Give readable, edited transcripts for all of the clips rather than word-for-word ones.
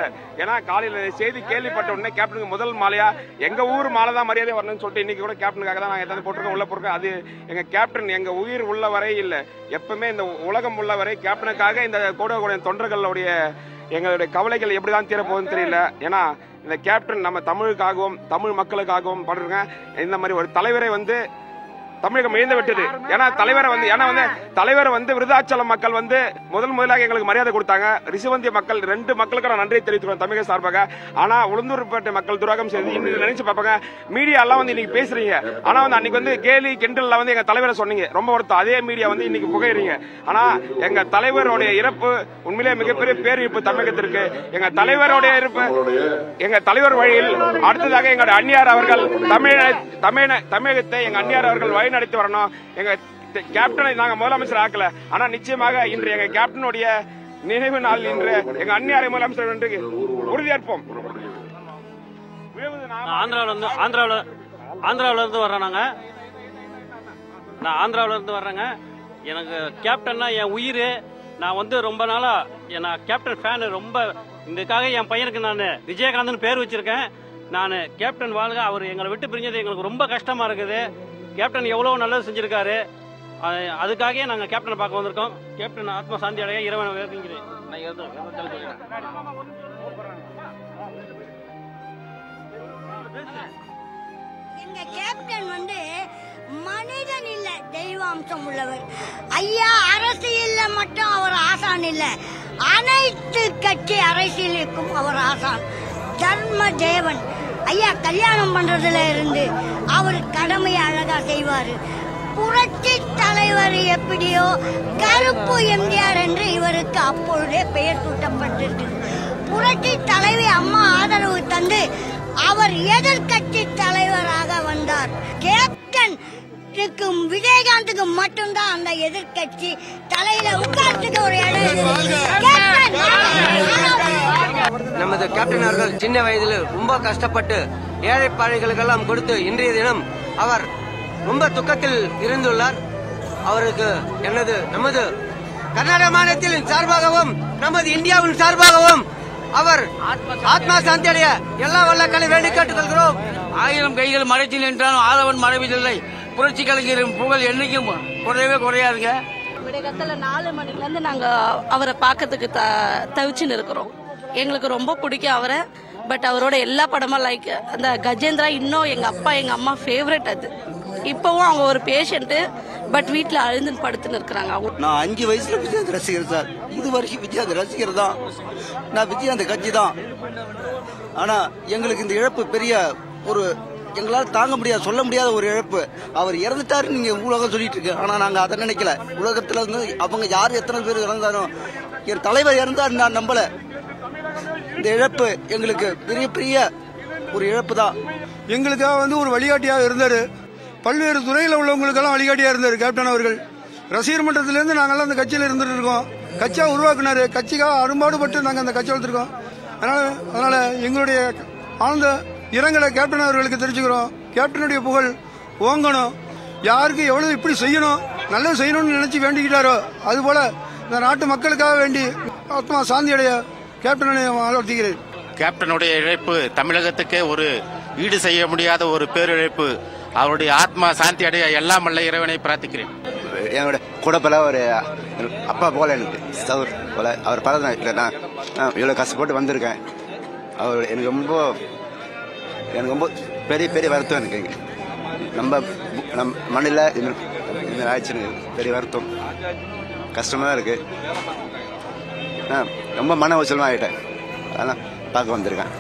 ஏன்னா காலையில் செய்தி கேள்விப்பட்ட உடனே கேப்டனுக்கு முதல் மாலையா எங்கள் ஊர் மாலை தான் மரியாதை வரணும்னு சொல்லிட்டு இன்றைக்கி கூட கேப்டனுக்காக தான் நாங்கள் எதாவது போட்டிருக்கோம் உள்ள போட்டிருக்கோம். அது எங்கள் கேப்டன் எங்கள் உயிர் உள்ள வரை இல்லை, எப்பவுமே இந்த உலகம் உள்ள வரை கேப்டனுக்காக இந்த கோடை தொண்டர்களுடைய எங்களுடைய கவலைகள் எப்படி தான் தீரப்போகுதுன்னு தெரியல. ஏன்னா இந்த கேப்டன் நம்ம தமிழுக்காகவும் தமிழ் மக்களுக்காகவும் படுறங்க. இந்த மாதிரி ஒரு தலைவரை வந்து தமிழகம் இழந்து விட்டது. ஏன்னா தலைவரை வந்து விருதாச்சலம் மக்கள் வந்து முதலாக எங்களுக்கு மரியாதை கொடுத்தாங்க. ரிஷிவந்தி மக்கள் 2 மக்களுக்கு நான் நன்றி தெரிவித்துக்கிறோம் தமிழக சார்பாக. ஆனா உளுந்தூர்பேட்டை மக்கள் துரோகம் செய்து நினைச்சு பார்ப்பாங்க. மீடியா எல்லாம் வந்து இன்னைக்கு பேசுறீங்க, ஆனா வந்து அன்னைக்கு வந்து கேலி கிண்டல்ல வந்து எங்க தலைவரை சொன்னீங்க, ரொம்ப வருத்தம். அதே மீடியா வந்து இன்னைக்கு புகையிறீங்க. ஆனா எங்க தலைவருடைய இறப்பு உண்மையிலே மிகப்பெரிய பேரிழப்பு தமிழகத்திற்கு. எங்க தலைவருடைய இறப்பு எங்க தலைவர் வழியில் அடுத்ததாக எங்களுடைய அந்நியார் அவர்கள் தமிழகத்தை எங்க அந்நியார் அவர்கள் நடத்தி வரணும். எங்க கேப்டனை நாங்க முதலமைச்சர் ஆக்கல, ஆனா நிச்சயமாக இன்று எங்க கேப்டனுடைய நினைவு நாள் இன்று எங்க அந்நியாரை முதலமைச்சர் என்று உறுதியேற்போம். ஆந்திராவில இருந்து வர்றேன். நான் ஆந்திராவில இருந்து வர்றேங்க. எனக்கு கேப்டன்னா என் உயிர். நான் வந்து ரொம்ப நாளா நான் கேப்டன் ஃபேன். ரொம்ப இதுக்காக என் பையனுக்கு நான் விஜயகாந்த்னு பேர் வச்சிருக்கேன். நான் கேப்டன் வாழ்க. அவர் எங்களை விட்டு பிரிஞ்சது எங்களுக்கு ரொம்ப கஷ்டமா இருக்குது. கேப்டன் எவ்வளவு நல்லது செஞ்சிருக்காரு. அதுக்காகவே நாங்க கேப்டனை பார்க்க வந்திருக்கோம். கேப்டன் ஆத்மா சாந்தி அடைய இறைவனை வேண்டிக்கிறேன். எங்க கேப்டன் வந்து மனிதன் இல்ல, தெய்வாம்சம் உள்ளவர். ஐயா அரசியல்ல மட்டும் அவர் ஆசான் இல்ல, அனைத்து கட்சி அரசியலுக்கும் அவர் ஆசான். தர்ம தேவன் ஐயா. கல்யாணம் பண்றதுல இருந்து அவர் கடமையை அழகா செய்வாரு. புரட்சி தலைவர் எப்படியோ கருப்பு எம்ஜிஆர் என்று இவருக்கு அப்பொழுதே பெயர் சூட்டப்பட்டிருக்கு. புரட்சி தலைவி அம்மா ஆதரவு தந்து அவர் எதிர்கட்சி தலைவராக வந்தார். கேப்டன் விஜயகாந்துக்கு மட்டும்தான் அந்த எதிர்கட்சி தலையில உட்கார்ந்துக்கு ஒரு இடம். நமது கேப்டன் அவர்கள் சின்ன வயதில் ரொம்ப கஷ்டப்பட்டு ஏழை பாழைகளுக்கெல்லாம் கொடுத்து இன்றைய தினம் அவர் ரொம்ப துக்கத்தில் இருந்துள்ளார். அவருக்கு நமது கர்நாடக மாநிலத்தின் சார்பாகவும் நமது இந்தியாவின் சார்பாகவும் அவர் ஆத்மா சாந்தி அடைய எல்லா வல்லக்களை வேண்டி கேட்டுக்கொள்கிறோம். 1000 கைகள் மறைச்சு நின்றாலும் ஆதவன் மறைவதில்லை. புரட்சி கலைஞரின் புகழ் என்னைக்கும் குறையவே குறையாதுங்க. விடகத்துல 4 மணில இருந்து நாங்க அவரை பார்க்கறதுக்கு தவிச்சுன்னு இருக்கிறோம். எங்களுக்கு ரொம்ப பிடிக்கும் அவரை. பட் அவரோட எல்லா படமும் லைக் அந்த கஜேந்திரா இன்னும் எங்க அப்பா எங்க அம்மா ஃபேவரட். அது இப்பவும் அவங்க ஒரு பேஷண்ட். பட் வீட்டுல அழுந்து படுத்துன்னு இருக்கிறாங்க. நான் 5 வயசுல விஜயகாந்த் ரசிகர் சார். இது வரைக்கும் விஜயகாந்த் ரசிகர் தான். நான் விஜயகாந்த் கட்சி தான். ஆனா எங்களுக்கு இந்த இழப்பு பெரிய ஒரு எங்களால் தாங்க முடியாது, சொல்ல முடியாத ஒரு இழப்பு. அவர் இறந்துட்டாரு நீங்க உலகம் சொல்லிட்டு இருக்கு. ஆனா நாங்க அதை நினைக்கல. உலகத்துல இருந்து அவங்க யாரு எத்தனை பேர் இறந்தாலும் என் தலைவர் இறந்தாரு நான் நம்பல. இந்த இழப்பு எங்களுக்கு பெரிய பெரிய ஒரு இழப்பு தான். எங்களுக்காக வந்து ஒரு வழிகாட்டியாக இருந்தாரு. பல்வேறு துறையில் உள்ளவங்களுக்கெல்லாம் வழிகாட்டியாக இருந்தார் கேப்டன் அவர்கள். ரசிகர் மன்றத்திலேருந்து நாங்கள்லாம் அந்த கட்சியில் இருந்துட்டு இருக்கோம். கட்சியாக உருவாக்குனாரு. கட்சிக்காக அரும்பாடுபட்டு நாங்கள் அந்த கட்சி வளர்த்துருக்கோம். அதனால எங்களுடைய ஆழ்ந்த இரங்கலை கேப்டன் அவர்களுக்கு தெரிஞ்சுக்கிறோம். கேப்டனுடைய புகழ் ஓங்கணும். யாருக்கு எவ்வளவு இப்படி செய்யணும், நல்லது செய்யணும்னு நினைச்சு வேண்டிக்கிட்டாரோ அதுபோல இந்த நாட்டு மக்களுக்காக வேண்டி ஆத்மா சாந்தி அடைய கேப்டனை வாழ்த்துகிறேன். கேப்டனுடைய இழப்பு தமிழகத்துக்கே ஒரு ஈடு செய்ய முடியாத ஒரு பேரிழப்பு. அவருடைய ஆத்மா சாந்தி அடைய எல்லாம் வல்ல இறைவனை பிரார்த்திக்கிறேன். என்னோட கூடப்பல ஒரு அப்பா போல எனக்கு சவுர் போல அவர் பல நான் இவ்வளவு கஷ்டப்பட்டு வந்திருக்கேன். அவர் எனக்கு ரொம்ப பெரிய பெரிய வருத்தம். எனக்கு நம்ம மண்ணில் இந்த ஆயிடுச்சு. பெரிய வருத்தம், கஷ்டமா தான் இருக்கு. ரொம்ப மன உச்சலமா ஆகிட்டேன். அதான் பார்க்க வந்திருக்கேன்.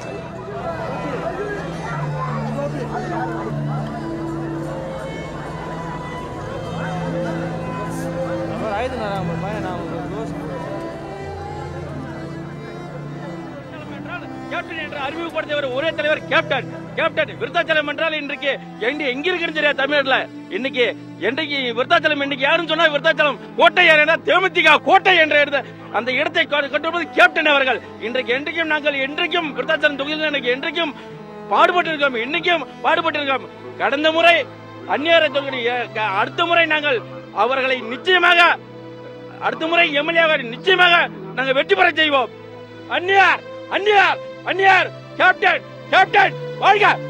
கேப்டன் என்று அறிமுகப்படுத்தியவர் ஒரே தலைவர் கேப்டன். கேப்டன் விருத்தாச்சலம் என்றால் இன்றைக்கு எங்க இருக்குன்னு தெரியாது தமிழ்ல. இன்னைக்கு விருத்தாச்சலம் இன்னைக்கு யாருன்னு சொன்னா விருத்தாச்சலம் கோட்டை தேமுதிக கோட்டை என்ற அந்த இடத்தை கட்டுவது கேப்டன் அவர்கள். இன்றைக்கு என்றைக்கும் நாங்கள் என்றைக்கும் விருத்தாச்சலம் தொகுதியில் என்றைக்கும் பாடுபட்டிருக்கோம். இன்னைக்கும் பாடுபட்டிருக்கோம். கடந்த முறை அந்நியார தொகுதி, அடுத்த முறை நாங்கள் அவர்களை நிச்சயமாக அடுத்த முறை எம்எல்ஏ நிச்சயமாக நாங்கள் வெற்றி பெற செய்வோம். அந்நியார் அந்நியார் அந்நியார் கேப்டன் கேப்டன் வாழ்க.